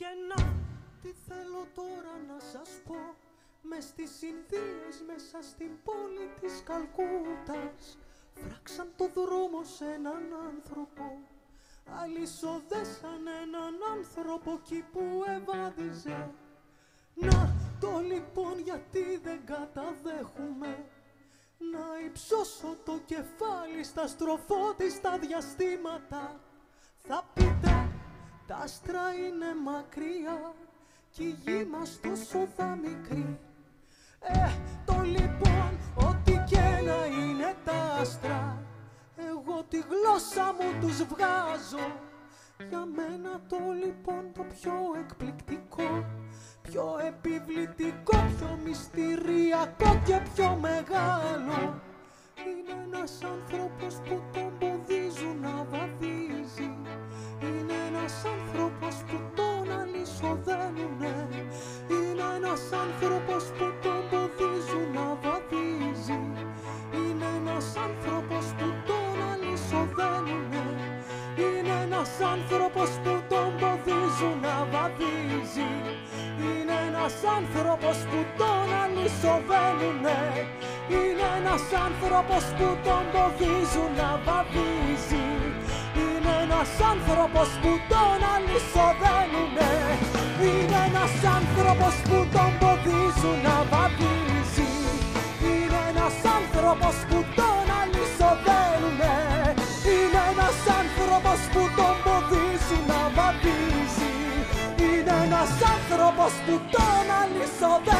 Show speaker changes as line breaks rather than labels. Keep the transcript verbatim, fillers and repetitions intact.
Και να, τι θέλω τώρα να σας πω, μες στις Ινδίες μέσα στην πόλη της Καλκούτας φράξαν το δρόμο σε έναν άνθρωπο, αλυσοδέσαν έναν άνθρωπο εκεί που ευάδιζε. Να το λοιπόν γιατί δεν καταδέχουμε να υψώσω το κεφάλι στα στροφότιστα διαστήματα. Θα πείτε τα άστρα είναι μακριά κι η γη μας τόσο θα μικρή. Ε, το λοιπόν ό,τι και να είναι τα άστρα, εγώ τη γλώσσα μου τους βγάζω. Για μένα το λοιπόν το πιο εκπληκτικό, πιο επιβλητικό, πιο μυστηριακό και πιο μεγάλο είναι ένας άνθρωπος που τον ποδίζουν να βαδίζει. Είναι ένας άνθρωπος που τον αλυσοδένουνε. Είναι ένας άνθρωπος που τον ποδίζουν να βαδίζει. Είναι ένας άνθρωπος που τον αλυσοδένουνε. Είναι ένας άνθρωπος που τον ποδίζουν να βαδίζει. Είναι ένας άνθρωπος που τον αλυσοδένουνε. Είναι ένας άνθρωπος που τον ποδίζουν να βαδίζει. Είναι ένας άνθρωπος που τον αλυσοδένουνε. Είναι ένας άνθρωπος που τον ποδίζουν να βαδίζει. Είναι ένας άνθρωπος που τον αλυσοδένουνε. Είναι ένας άνθρωπος που τον ποδίζουν να βαδίζει. Είναι ένας άνθρωπος που τον αλυσοδένουνε.